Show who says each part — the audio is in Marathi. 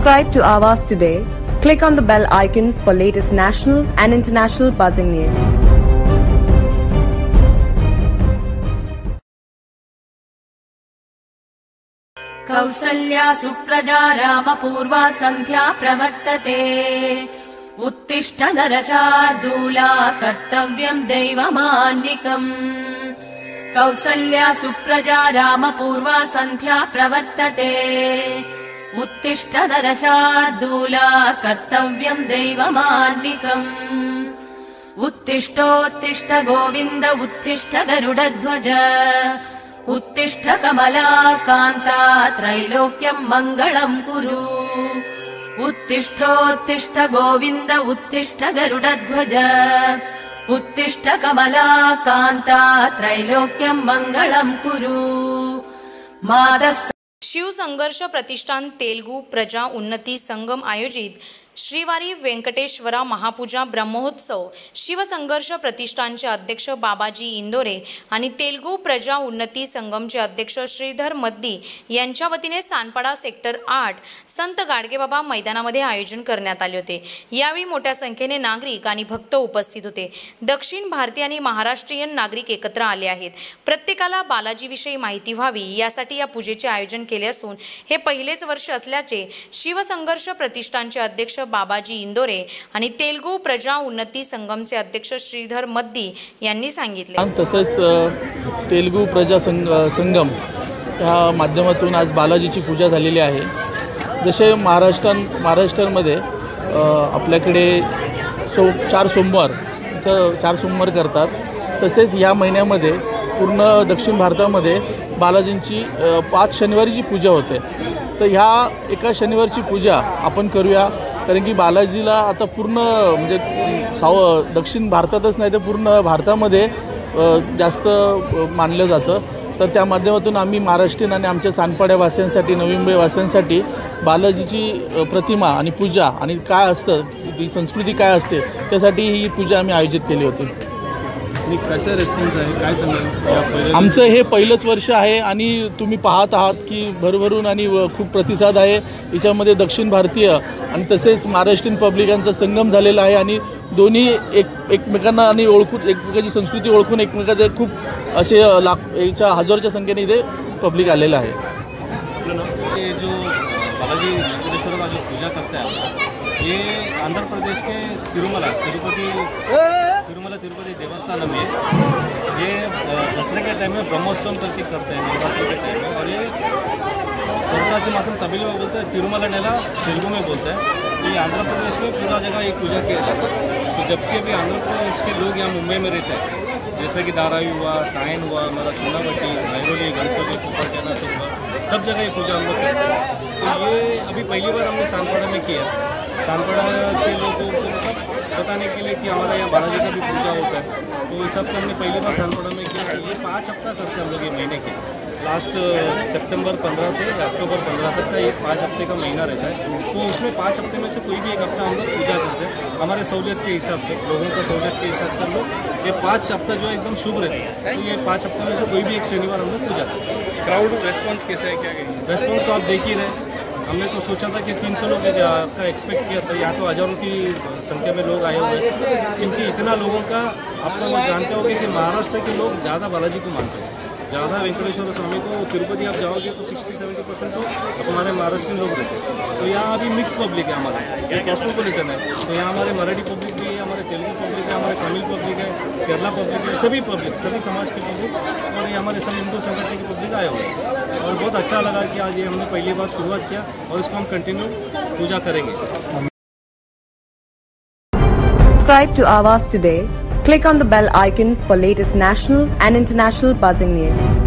Speaker 1: Subscribe to Awaaz today. Click on the bell icon for latest national and international buzzing news.
Speaker 2: Kausalya Supraja रामपूर्वा सन्ध्या प्रवर्तते उत्तिष्ठ नरशार्दूला कर्तव्यं दैवमान्निकम् कौसल्या सुप्रजा रामपूर्वा सन्ध्या प्रवर्तते उत्तिष्ठ नरशार्दूला कर्तव्यं दैवमान्निकम् उत्तिष्ठोत्तिष्ठ गोविन्द उत्तिष्ठ गरुडध्वज उत्तिष्ठ कमलाकान्ता त्रैलोक्यं मङ्गलं कुरु उत्तिष्ठोत्तिष्ठ गोविन्द उत्तिष्ठ गरुडध्वज उत्तिष्ठ कमलाकान्ता त्रैलोक्यं मङ्गलं कुरु मादस
Speaker 3: शिव संघर्ष प्रतिष्ठान तेलुगू प्रजा उन्नती संगम आयोजित श्रीवारी वेंकटेश्वरा महापूजा ब्रह्मोत्सव शिवसंघर्ष प्रतिष्ठानचे अध्यक्ष बाबाजी इंदोरे आणि तेलुगू प्रजा उन्नती संगमचे अध्यक्ष श्रीधर मद्दी यांच्या वतीने सानपाडा सेक्टर 8 संत गाडगेबाबा मैदानामध्ये आयोजन करण्यात आले होते। यावेळी मोठ्या संख्येने नागरिक आणि भक्त उपस्थित होते। दक्षिण भारतीय आणि महाराष्ट्रीयन नागरिक एकत्र आले आहेत। प्रत्येकाला बालाजीविषयी माहिती व्हावी यासाठी या पूजेचे आयोजन केले असून हे पहिलेच वर्ष असल्याचे शिवसंघर्ष प्रतिष्ठानचे अध्यक्ष बाबाजी इंदोरे आणि तेलुगू प्रजा उन्नती संगमचे अध्यक्ष श्रीधर मद्दी यांनी सांगितले।
Speaker 4: तसेच तेलुगू प्रजा संगम या माध्यमातून आज बालाजीची पूजा झालेली आहे। जसे महाराष्ट्रामध्ये आपल्याकडे 4 सोमवार करतात, तसेच या महिन्यामध्ये पूर्ण दक्षिण भारतामध्ये बालाजींची 5 शनिवारीची पूजा होते। तर ह्या एका शनिवारची पूजा आपण करूया, कारण की बालाजीला आता पूर्ण म्हणजे दक्षिण भारतातच नाही तर पूर्ण भारतामध्ये जास्त मानलं जातं। तर त्या माध्यमातून आम्ही महाराष्ट्रीयन आणि आमच्या सानपाड्या वासियांसाठी नवी मुंबई वासियांसाठी बालाजीची प्रतिमा आणि पूजा आणि काय असतं ती संस्कृती काय असते त्यासाठी ही पूजा आम्ही आयोजित केली होती।
Speaker 5: कसं रिस्पॉन्स आहे काय सांगाल?
Speaker 4: आमचं हे पहिलंच वर्ष आहे आणि तुम्ही पाहत आहात की भरभरून आणि खूप प्रतिसाद आहे। याच्यामध्ये दक्षिण भारतीय आणि तसेच महाराष्ट्रीयन पब्लिकांचा संगम झालेला आहे आणि दोन्ही एकमेकांना आणि ओळखून एकमेकांची संस्कृती ओळखून एकमेकांचे खूप असे याच्या हजारोच्या संख्येने इथे पब्लिक आलेलं आहे।
Speaker 5: ये जो बालाजी वेंकटेश्वर का जो पूजा करते हैं ये आंध्र प्रदेश के तिरुमला तिरुपति देवस्थान में ये दसरे के टाइम में ब्रह्मोत्सव करते हैं नवरात्रि के टाइम में। और ये पुरकासी मासम तमिल में बोलते हैं, तिरुमला नेला तेलुगु में बोलते हैं। ये आंध्र प्रदेश में पूरा जगह ये पूजा किया जाता है। तो जबकि भी आंध्र प्रदेश के लोग यहाँ मुंबई में रहते हैं, जैसे कि धारावी हुआ, सायन हुआ, हमारा चूनाभट्टी, भैरोली, गणपति, कुपरटेना तो हुआ, सब जगह ये पूजा हम लोग करते हैं। तो ये अभी पहली बार हमने सानपाड़ा में किया। सानपाड़ा के लोगों को मतलब बताने के लिए कि हमारा यहाँ बालाजी का भी पूजा होता है। तो इस सबसे हमने पहली बार सानपाड़ा में किया। ये 5 हफ्ता करते हैं हम लोग ये महीने के। लास्ट सितंबर 15 से अक्टूबर 15 तक का ये 5 हफ्ते का महीना रहता है। तो उसमें 5 हफ्ते में से कोई भी एक हफ्ता हम लोग पूजा करते हैं हमारे सहूलियत के हिसाब से, लोगों का सहूलियत के हिसाब से हम लोग ये 5 हफ्ता जो एकदम शुभ रहता है। तो ये 5 हफ्ते में से कोई भी एक शनिवार हम लोग पूजा करते हैं। क्राउड रेस्पॉन्स कैसे है, क्या रेस्पॉन्स तो आप देख ही रहे। हमने तो सोचा था कि 300 लोग का एक्सपेक्ट किया था, यहाँ तो हज़ारों की संख्या में लोग आए हुए हैं। क्योंकि इतना लोगों का आप लोग जानते होंगे कि महाराष्ट्र के लोग ज़्यादा बालाजी को मानते हैं, ज़्यादा वेंकटेश्वर स्वामी को। तिरुपति आप जाओगे तो 60-70% तो हमारे महाराष्ट्रीयन लोग रहते हैं। तो यहाँ अभी मिक्स पब्लिक है हमारा, ये कॉस्मोपॉलिटन है। तो यहाँ हमारे मराठी पब्लिक भी है, हमारे तेलुगु पब्लिक है, हमारे तमिल पब्लिक है, केरला पब्लिक है, सभी पब्लिक, सभी समाज की पब्लिक और ये हमारे सब हिंदू संगठन की पब्लिक आए हुए हैं। और बहुत अच्छा लगा कि आज ये हमने पहली बार शुरुआत किया और इसको हम कंटिन्यू पूजा करेंगे।
Speaker 1: Subscribe to Awaaz today. Click on the bell icon for latest national and international buzzing news.